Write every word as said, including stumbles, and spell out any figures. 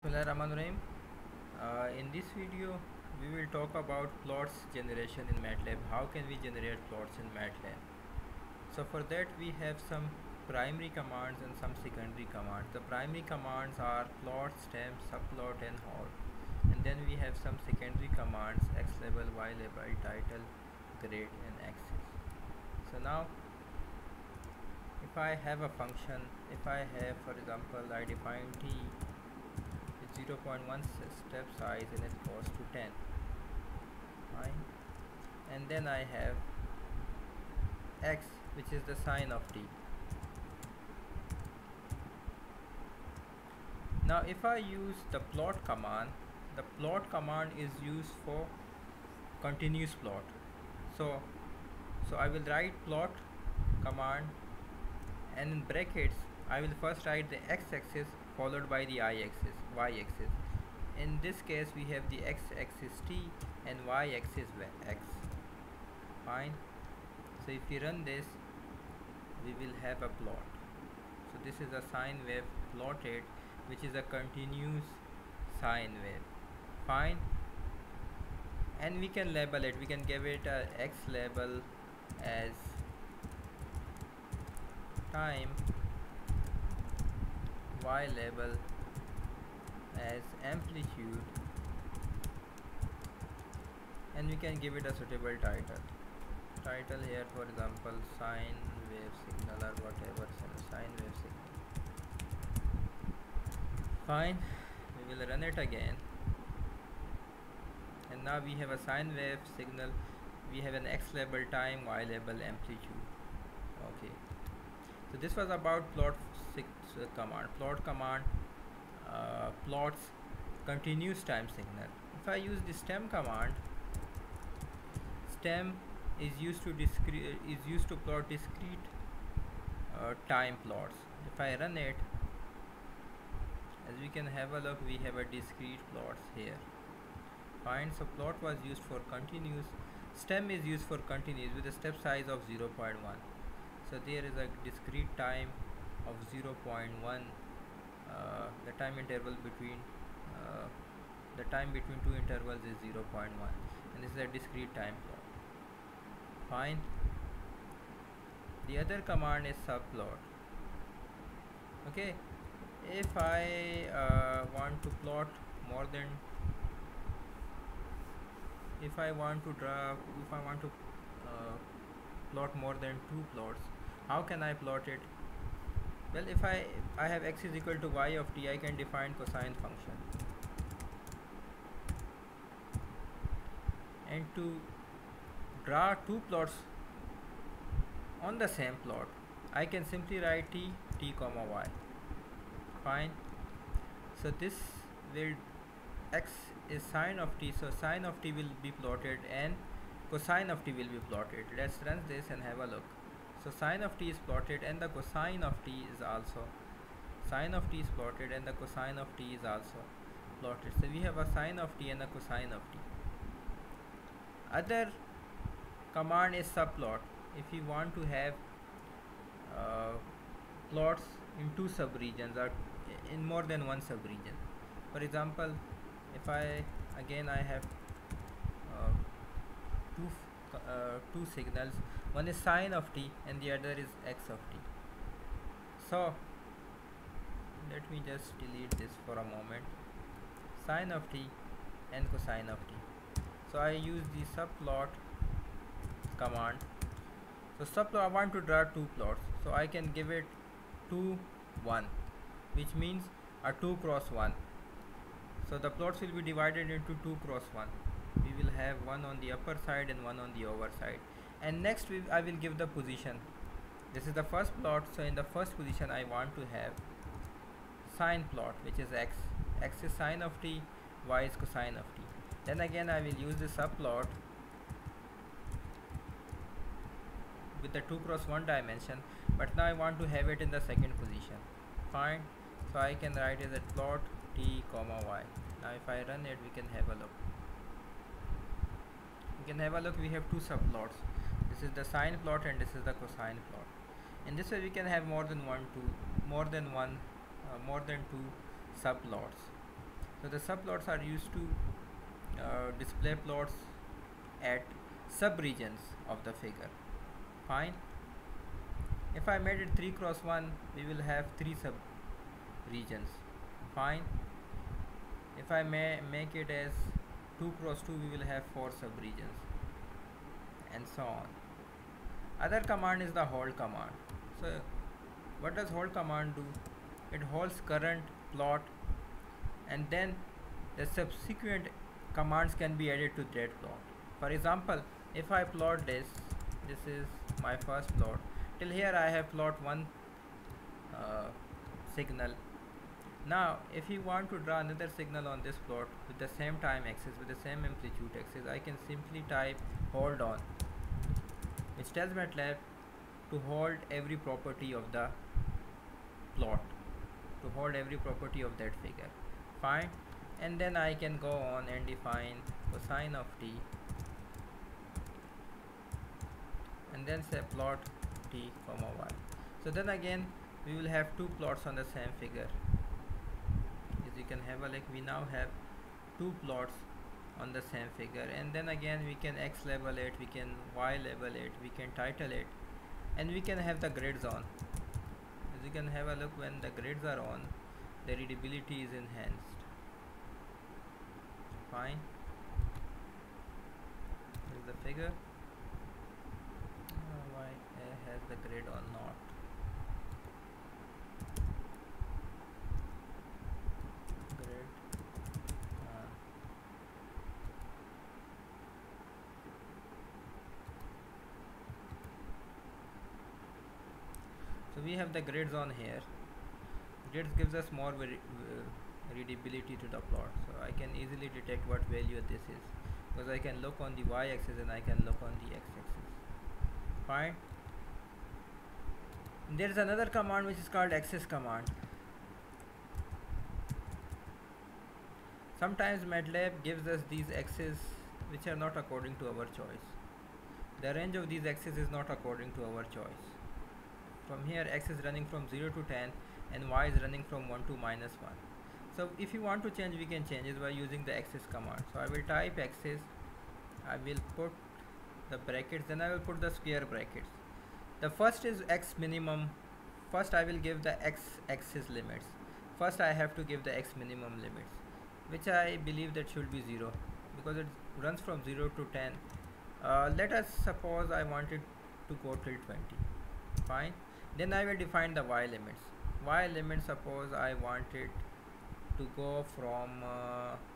Bismillahirrahmanirrahim. Uh, in this video, we will talk about plots generation in MATLAB. How can we generate plots in MATLAB? So for that, we have some primary commands and some secondary commands. The primary commands are plot, stem, subplot, and halt. And then we have some secondary commands: x label, y label, title, grade, and axis. So now, if I have a function, if I have, for example, I define t zero point one step size and it goes to ten, fine, and then I have x, which is the sign of t. Now if I use the plot command, the plot command is used for continuous plot. So so I will write plot command, and in brackets I will first write the x-axis followed by the I-axis, y-axis. In this case we have the x-axis t and y-axis x, fine. So if we run this, we will have a plot. So this is a sine wave plotted, which is a continuous sine wave, fine. And we can label it, we can give it a x label as time, y label as amplitude, and we can give it a suitable title. Title here, for example, sine wave signal or whatever, sine wave signal, fine. We will run it again, and now we have a sine wave signal. We have an x label time, y label amplitude. Okay, so this was about plot six uh, command. Plot command uh, plots continuous time signal. If I use the stem command, stem is used to discrete is used to plot discrete uh, time plots. If I run it, as we can have a look, we have a discrete plots here, fine. So plot was used for continuous, stem is used for continuous with a step size of zero point one. So there is a discrete time of zero point one, uh, the time interval between uh, the time between two intervals is zero point one, and this is a discrete time plot, fine. The other command is subplot. Okay, if I uh, want to plot more than if I want to draw if I want to uh, plot more than two plots, how can I plot it? Well, if I I have x is equal to y of t, I can define cosine function, and to draw two plots on the same plot, I can simply write t t comma y, fine. So this will, x is sine of t, so sine of t will be plotted and cosine of t will be plotted. Let's run this and have a look. So sine of t is plotted and the cosine of t is also sine of t is plotted and the cosine of t is also plotted. So we have a sine of t and a cosine of t. Other command is subplot. If you want to have uh, plots in two subregions or in more than one subregion, for example, if I again I have uh, two uh, two signals, one is sine of t and the other is x of t. So let me just delete this for a moment, sine of t and cosine of t. So I use the subplot command. So subplot, I want to draw two plots, so I can give it two one, which means a two cross one. So the plots will be divided into two cross one. We will have one on the upper side and one on the over side, and next we, I will give the position. This is the first plot, so in the first position I want to have sine plot, which is x. X is sine of t, y is cosine of t. Then again I will use the subplot with the two cross one dimension, but now I want to have it in the second position, fine. So I can write as a plot t comma y. Now if I run it, we can have a look. We can have a look. We have two subplots. This is the sine plot and this is the cosine plot. In this way, we can have more than one, two, more than one, uh, more than two subplots. So the subplots are used to uh, display plots at sub-regions of the figure. Fine. If I made it three cross one, we will have three sub-regions. Fine. If I may make it as two cross two, we will have four sub-regions, and so on. Other command is the hold command. So what does hold command do? It holds current plot, and then the subsequent commands can be added to that plot. For example, if I plot this, this is my first plot. Till here I have plot one uh, signal. Now if you want to draw another signal on this plot with the same time axis, with the same amplitude axis, I can simply type hold on, which tells MATLAB to hold every property of the plot, to hold every property of that figure. Fine. And then I can go on and define cosine of t, and then say plot t comma y. So then again we will have two plots on the same figure. As you can have a look, we now have two plots on the same figure, and then again we can x label it, we can y label it, we can title it, and we can have the grids on. As you can have a look, when the grids are on, the readability is enhanced. Fine. This is the figure. Uh, why uh, has the grid or not? Grid on. So we have the grids on here. Grids gives us more very uh, readability to the plot, so I can easily detect what value this is, because I can look on the y-axis and I can look on the x-axis. Fine. There is another command which is called axis command. Sometimes MATLAB gives us these axes which are not according to our choice. The range of these axes is not according to our choice. From here x is running from zero to ten and y is running from one to minus one. So if you want to change, we can change it by using the axis command. So I will type axis, I will put the brackets, then I will put the square brackets. The first is x minimum. First I will give the x axis limits. First I have to give the x minimum limits, which I believe that should be zero, because it runs from zero to ten. Uh, let us suppose I wanted to go till twenty. Fine. Then I will define the y limits. Y limit, suppose I wanted to go from uh,